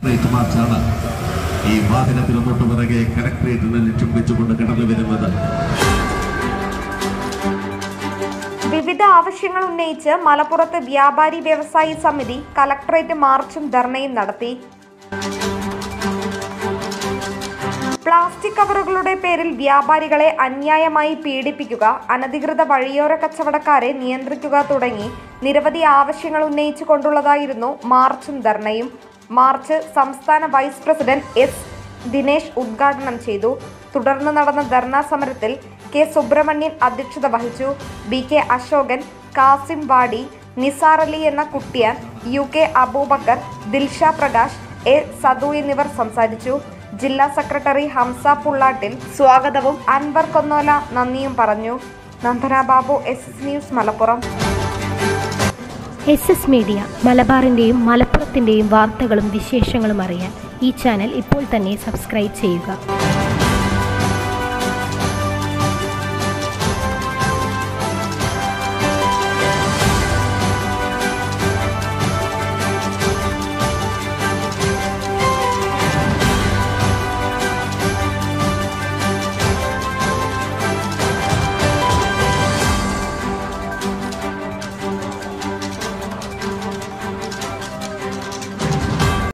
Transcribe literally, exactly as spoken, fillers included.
മാർച്ചാണ് ഈ വാഹനത്തിന് തൊട്ടു പിറകെ കലക്ട്രേറ്റിന് ലക്ഷ്യം വെച്ചുകൊണ്ട് കടന്നു വരുന്നത്. വിവിധ ആവശ്യങ്ങൾ ഉന്നയിച്ച് മലപ്പുറത്ത് വ്യാപാരി വ്യവസായി സമിതി കലക്ട്രേറ്റ് മാർച്ചും ധർണയും നടത്തി. പ്ലാസ്റ്റിക് കവറുകളുടെ പേരിൽ വ്യാപാരികളെ അന്യായമായി പീഡിപ്പിക്കുക, അനധികൃത വഴിയോര കച്ചവടക്കാരെ നിയന്ത്രിക്കുക തുടങ്ങി നിരവധി ആവശ്യങ്ങൾ ഉന്നയിച്ചു കൊണ്ടുള്ളതായിരുന്നു മാർച്ചും ധർണയും. മാർച്ച് സംസ്ഥാന വൈസ് പ്രസിഡന്റ് എസ് ദിനേശ് ഉദ്ഘാടനം ചെയ്തു. തുടർന്ന് നടന്ന ധർണാ സമരത്തിൽ കെ സുബ്രഹ്മണ്യൻ അധ്യക്ഷത വഹിച്ചു. ബി കെ അശോകൻ, കാസിം വാടി, നിസാർ അലി എന്ന കുട്ടിയാൻ, U K Abubakar, Dilsha Prakash, A Sadu എന്നിവർ സംസാരിച്ചു. ജില്ലാ സെക്രട്ടറി ഹംസ പുള്ളാട്ടിൽ സ്വാഗതവും അൻവർ കൊന്നോല നന്ദിയും പറഞ്ഞു. Nandana Babu, S S news, Malappuram. S S media മലബാറിൻ്റെയും മലപ്പുറത്തിൻ്റെയും വാർത്തകളും വിശേഷങ്ങളും അറിയാൻ ഈ ചാനൽ ഇപ്പോൾ തന്നെ സബ്സ്ക്രൈബ് ചെയ്യുക.